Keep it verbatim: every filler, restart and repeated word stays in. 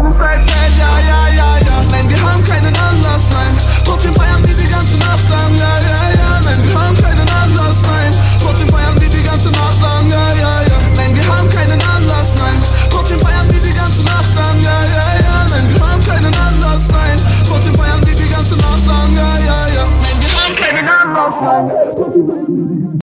Side fällt, ja, ja, ja, ja. Nein, wir haben keinen Anlass, nein. Trotzdem feiern wir die ganze Nacht lang, ja, ja, ja. Nein, wir haben keinen Anlass, nein. Trotzdem feiern wir die ganze Nacht lang, ja, ja, ja. Nein, wir haben keinen Anlass, nein. Trotzdem feiern wir die ganze Nacht lang, ja, ja, ja. Nein, wir haben keinen Anlass, nein. Trotzdem feiern wir die ganze Nacht lang, ja, ja, ja. Nein, wir haben keinen Anlass, nein.